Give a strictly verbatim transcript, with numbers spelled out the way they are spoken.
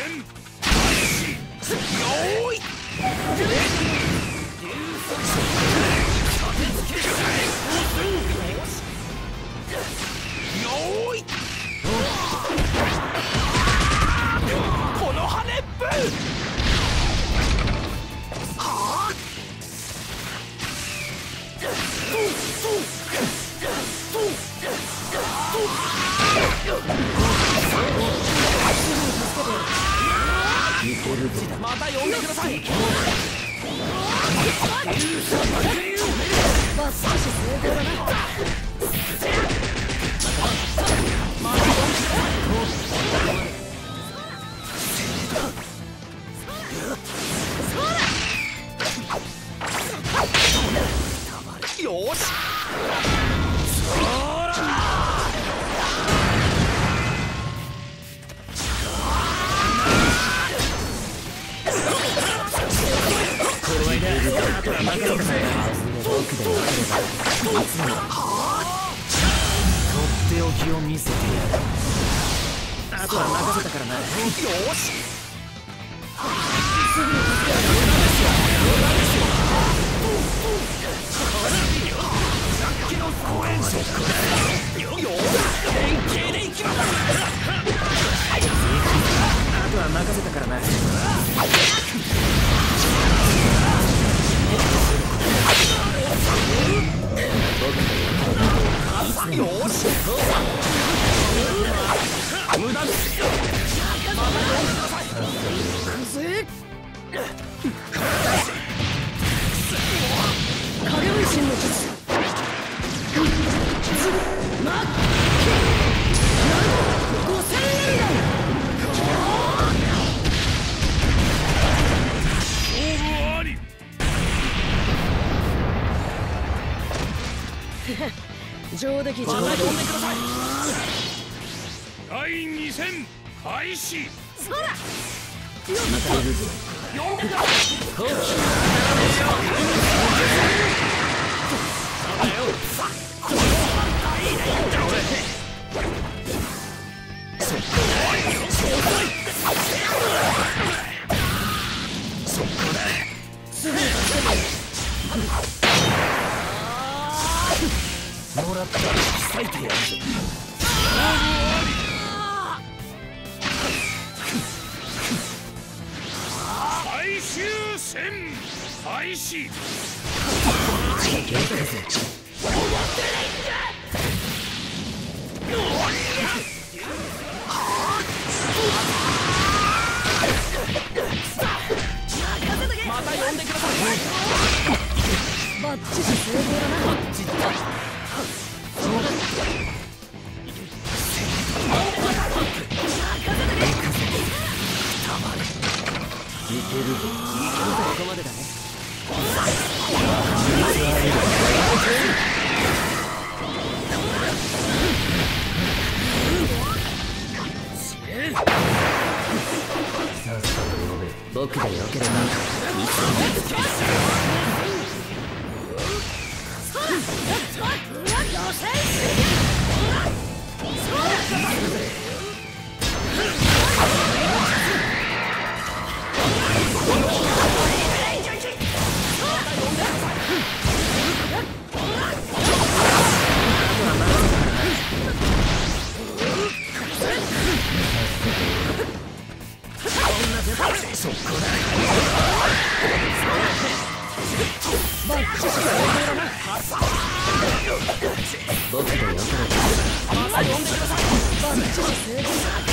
ーいよーいこの羽根っぷはあまた呼んでください。バス成功だな。よーし。僕でよければいつもとっておきを見せてやる。あとは任せたからな。よーし。すぐに助ける。さっきの公演そこだよ。よー連携でいきます。あとは任せたからな。よーし無駄です。くぜ影分身の術マッキー五千円だ。上出来上出来呼んでください。だいに戦開始。そら呼んでください。そこだ。すぐにもらったら裂いてやるぞ。最終戦開始。また呼んでください。バッチリ成功だな。バッチリだ。いけるぞ。ここまでだね。僕がよければいつもそこだ。バッチリ僕でよければまた呼んでください。バッチリ成功。